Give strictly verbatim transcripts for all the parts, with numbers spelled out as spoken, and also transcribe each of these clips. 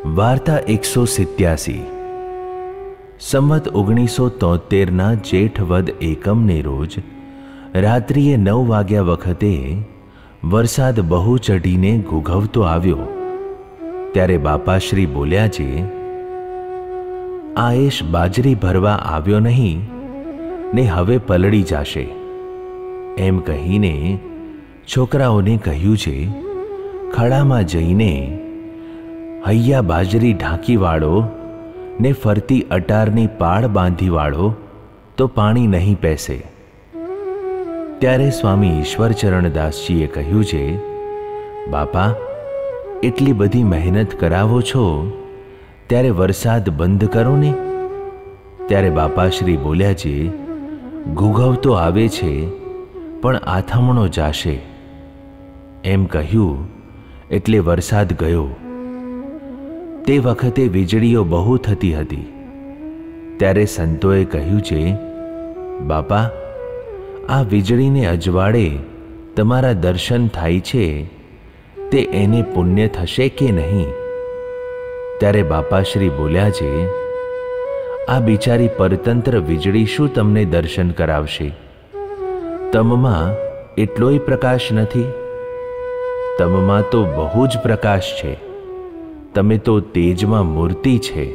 वार्ता एक सौ सित्यासी संवत ओगनीसो तोतेर ना जेठ वद एकम ने रोज रात्रिए नौ वाग्या वखते वरसाद बहु चढ़ीने घूघवतो आव्यो त्यारे बापाश्री बोल्या जे आएश बाजरी भरवा आव्यो नहीं ने हवे पलड़ी जाशे एम कहीने छोकराओने कह्यु छे खड़ामां जईने हૈયા बाजरी ढांकी वाळो ने फरती अटारनी पाड़ बांधी वाळो तो पाणी नहीं पैसे। त्यारे स्वामी ईश्वरचरणदासजीए कह्यु छे बापा एटली बधी मेहनत करावो छो त्यारे वरसाद बंध करो ने। त्यारे बापाश्री बोल्या छे घूघव तो आवे छे पण आथमणो जाशे। एम कह्यु एटले वरसाद गयो। ते वखते वीजळीओ बहु थती हती। त्यारे संतोए कह्यु छे बापा आ वीजळीने अजवाड़े तमारा दर्शन थाय छे ते एने पुण्य थशे के नहीं। त्यारे बापाश्री बोल्या छे आ बिचारी परतंत्र वीजળી शुं तमने दर्शन करावशे? तममां एटलोय प्रकाश नथी? तममां तो बहु ज प्रकाश छे। तमे तो तेजमां मूर्ति छे।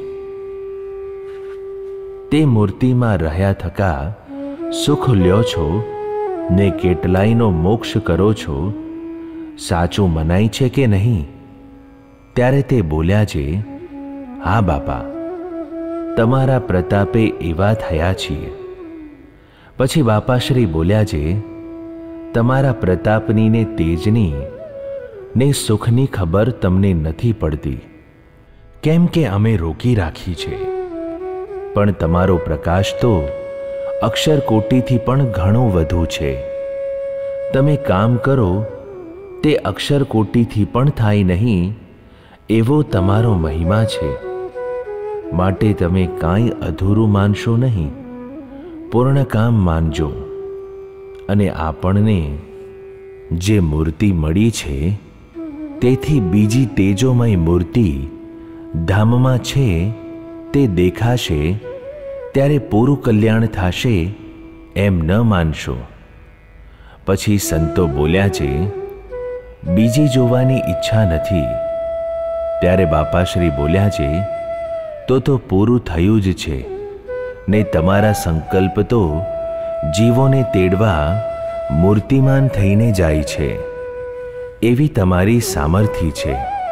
ते मूर्तिमां रह्या थका सुख ल्यो छो ने केटलायनो मोक्ष करो छो। साचुं मनाय छे के नहीं? त्यारे ते बोल्या छे हाँ बापा तमारा प्रतापे एवा थया छीए। पछी बापाश्री बोल्या छे तमारा प्रतापनी ने तेजनी ने सुखनी खबर तमने नथी पड़ती केम के अमे रोकी राखी छे। पण तमारो प्रकाश तो अक्षर कोटि थी पण घणो वधु छे। तमे काम करो ते अक्षर कोटि थी पण थाय नहीं एवो तमारो महिमा छे। माटे तमे कांई अधूरु मानशो नहीं, पूर्ण काम मानजो। अने आपणने जे मूर्ति मળી छे तेथी बीजी तेजोमय मूर्ति धाममां छे ते देखाशे त्यारे पूरु कल्याण थाशे एम न मानशो। पछी संतो बोल्या छे बीजी जोवानी इच्छा नथी। त्यारे बापाश्री बोल्या छे तो तो पूरु थयुं ज छे ने तमारा संकल्प तो जीवोने तेड़वा मूर्तिमान थईने जाय छे एवी तमारी सामर्थ्य छे।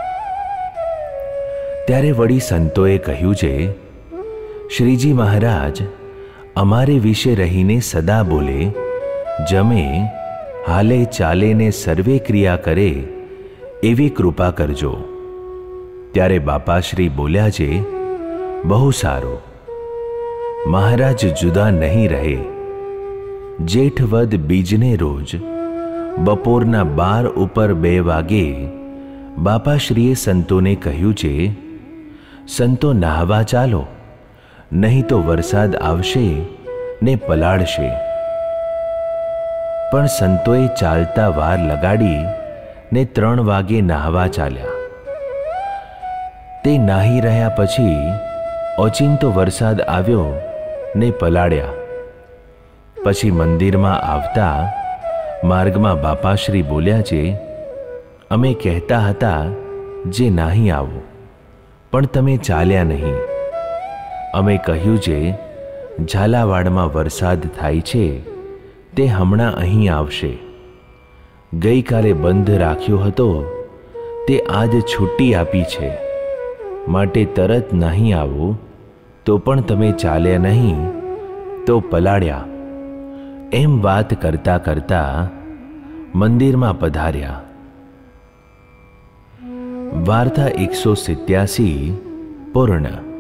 त्यारे वड़ी संतोए कह्यु छे श्रीजी महाराज अमारे विषे रहीने सदा बोले जमे हाले चाले ने सर्वे क्रिया करे एवी कृपा करजो। त्यारे बापाश्री बोल्या छे बहु सारो। महाराज जुदा नहीं रहे। जेठवद बीजने रोज बपोરના બાર ઉપર બે વાગે બાપાશ્રીએ સંતોને કહ્યું છે સંતો નહાવા ચાલો નહીં તો વરસાદ આવશે ને પલાળશે। પણ સંતોએ ચાલતા વાર લગાડી ને ત્રણ વાગે નહાવા ચાલ્યા। તે નાહી રહ્યા પછી ઓચિંતો વરસાદ આવ્યો ને પલાળ્યા। પછી મંદિરમાં આવતા मार्गमां बापाश्री बोल्या छे अमे कहता हता जे नाही आवो पण तमे चाल्या नहीं। अमे कह्यु जे झालावाड़मां वरसाद थाय छे ते हमणां अहीं आवशे। गई काले बंध राख्यो हतो ते आज छुट्टी आपी छे माटे तरत नहीं आवो तो पण तमे चाल्या नहीं तो पलाड्या। एम बात करता करता मंदिर में पधार्या। वार्ता एक सौ सित्यासी पूर्ण।